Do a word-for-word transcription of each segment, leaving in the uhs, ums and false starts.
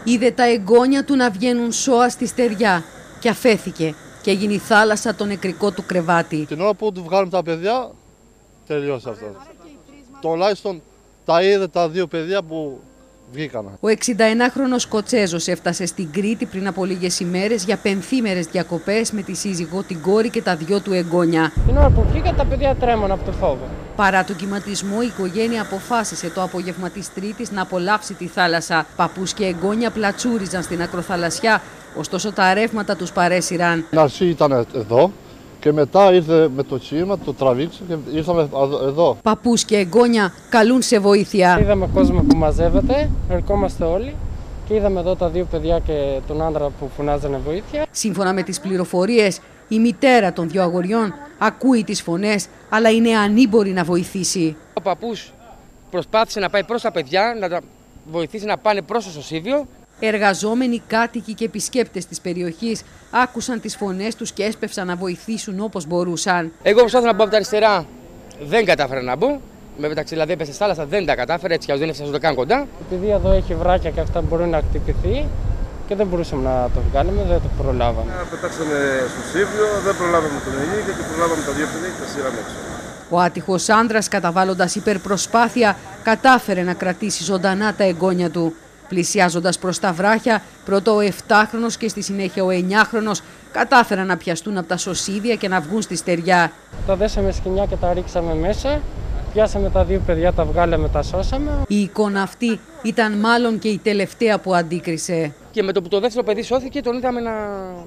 είδε τα εγγόνια του να βγαίνουν σώα στη στεριά και αφέθηκε και έγινε η θάλασσα το νεκρικό του κρεβάτι. Την ώρα που του βγάλουμε τα παιδιά, τελειώσει αυτό. Τουλάχιστον τα είδε τα δύο παιδιά που βγήκαν. Ο εξηνταενάχρονος Σκοτσέζος έφτασε στην Κρήτη πριν από λίγες ημέρες για πενθήμερες διακοπές με τη σύζυγό, την κόρη και τα δυο του εγγόνια. Την ώρα που βγήκα, τα παιδιά τρέμουν από το φόβο. Παρά τον κυματισμό, η οικογένεια αποφάσισε το απόγευμα της Τρίτης να απολαύσει τη θάλασσα. Παππούς και εγγόνια πλατσούριζαν στην ακροθαλασσιά, ωστόσο τα ρεύματα τους παρέσυραν. Η αρχή ήταν εδώ και μετά ήρθε με το κύμα, το τραβήξε και ήρθαμε εδώ. Παππούς και εγγόνια καλούν σε βοήθεια. Είδαμε κόσμο που μαζεύεται, ερχόμαστε όλοι και είδαμε εδώ τα δύο παιδιά και τον άντρα που φωνάζανε βοήθεια. Σύμφωνα με τις πληροφορίες, η μητέρα των δύο αγοριών ακούει τις φωνές, αλλά είναι ανήμπορη να βοηθήσει. Ο παππούς προσπάθησε να πάει προς τα παιδιά, να τα βοηθήσει να πάνε προς το σωσίβιο. Εργαζόμενοι, κάτοικοι και επισκέπτες της περιοχής άκουσαν τις φωνές τους και έσπευσαν να βοηθήσουν όπως μπορούσαν. Εγώ προσπάθησα να μπω από τα αριστερά, δεν κατάφερα να μπω. Με μεταξύ δηλαδή έπεσε στη θάλασσα, δεν τα κατάφερα, έτσι κι αλλιώς δεν έφτασα καν κοντά. Επειδή εδώ έχει βράκια και αυτά μπορεί να χτυπηθεί και δεν μπορούσαμε να το βγάλουμε, δεν το προλάβαμε. Πετάξαμε στο σίβιο, δεν προλάβαμε τον ενήλικα και προλάβαμε τα δύο παιδιά και τα σειράμε έξω. Ο άτυχος άντρας, καταβάλλοντας υπερπροσπάθεια, κατάφερε να κρατήσει ζωντανά τα εγγόνια του. Πλησιάζοντας προς τα βράχια, πρώτο ο επτάχρονος και στη συνέχεια ο εννιάχρονος κατάφεραν να πιαστούν από τα σωσίδια και να βγουν στη στεριά. Τα δέσαμε σκοινιά και τα ρίξαμε μέσα, πιάσαμε τα δύο παιδιά, τα βγάλαμε, τα σώσαμε. Η εικόνα αυτή ήταν μάλλον και η τελευταία που αντίκρισε. Και με το που το δεύτερο παιδί σώθηκε, τον είδαμε να,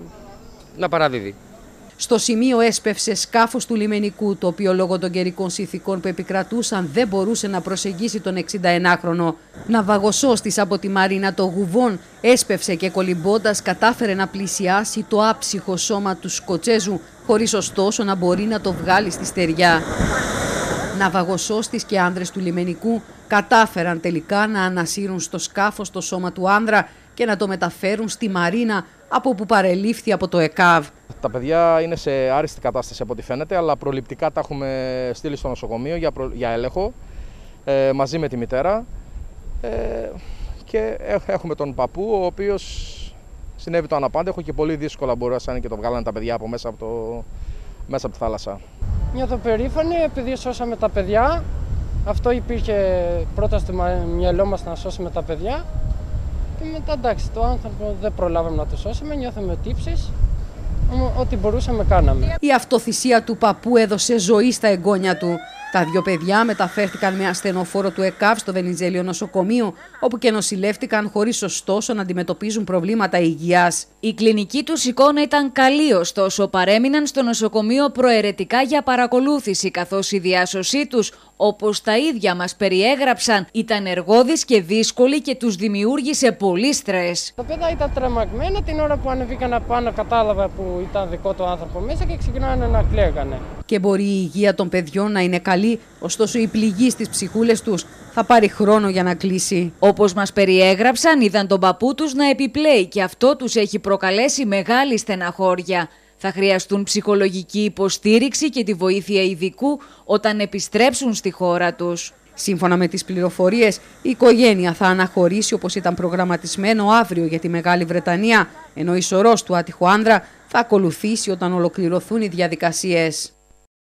να παραδίδει. Στο σημείο έσπευσε σκάφος του λιμενικού, το οποίο λόγω των καιρικών συνθηκών που επικρατούσαν δεν μπορούσε να προσεγγίσει τον εξηνταενάχρονο. Ναυαγοσώστης από τη Μαρίνα των Γουβών έσπευσε και κολυμπώντας κατάφερε να πλησιάσει το άψυχο σώμα του Σκοτσέζου, χωρίς ωστόσο να μπορεί να το βγάλει στη στεριά. Ναυαγοσώστης και άνδρες του λιμενικού κατάφεραν τελικά να ανασύρουν στο σκάφος το σώμα του άνδρα και να το μεταφέρουν στη Μαρίνα, από που παρελήφθη από το ΕΚΑΒ. Τα παιδιά είναι σε άριστη κατάσταση από ό,τι φαίνεται, αλλά προληπτικά τα έχουμε στείλει στο νοσοκομείο για, προ... για έλεγχο ε, μαζί με τη μητέρα ε, και έχουμε τον παππού, ο οποίος συνέβη το αναπάντεχο και πολύ δύσκολα μπορούσαν και το βγάλανε τα παιδιά από μέσα από, το... μέσα από τη θάλασσα. Νιώθω περήφανη επειδή σώσαμε τα παιδιά. Αυτό υπήρχε πρώτα στο μυαλό μας, να σώσουμε τα παιδιά. Και μετά εντάξει, το άνθρωπο δεν προλάβαμε να το σώσουμε, νιώθαμε τύψεις, ό,τι μπορούσαμε κάναμε. Η αυτοθυσία του παππού έδωσε ζωή στα εγγόνια του. Τα δύο παιδιά μεταφέρθηκαν με ασθενοφόρο του ΕΚΑΒ στο Βενιζέλιο νοσοκομείο, όπου και νοσηλεύτηκαν χωρίς ωστόσο να αντιμετωπίζουν προβλήματα υγείας. Η κλινική τους εικόνα ήταν καλή, ωστόσο παρέμειναν στο νοσοκομείο προαιρετικά για παρακολούθηση, καθώς η διάσωσή τους, όπως τα ίδια μας περιέγραψαν, ήταν εργώδης και δύσκολη και τους δημιούργησε πολύ στρες. Τα παιδιά ήταν τρομαγμένα, την ώρα που ανεβήκαν απάνω κατάλαβα που ήταν δικό του άνθρωπο μέσα και ξεκινάνε να κλαίγανε. Και μπορεί η υγεία των παιδιών να είναι καλή, ωστόσο η πληγή στις ψυχούλες τους θα πάρει χρόνο για να κλείσει. Όπως μας περιέγραψαν, είδαν τον παππού τους να επιπλέει και αυτό τους έχει προκαλέσει μεγάλη στεναχώρια. Θα χρειαστούν ψυχολογική υποστήριξη και τη βοήθεια ειδικού όταν επιστρέψουν στη χώρα τους. Σύμφωνα με τις πληροφορίες, η οικογένεια θα αναχωρήσει όπως ήταν προγραμματισμένο αύριο για τη Μεγάλη Βρετανία, ενώ η σωρός του άτυχου άνδρα θα ακολουθήσει όταν ολοκληρωθούν οι διαδικασίες.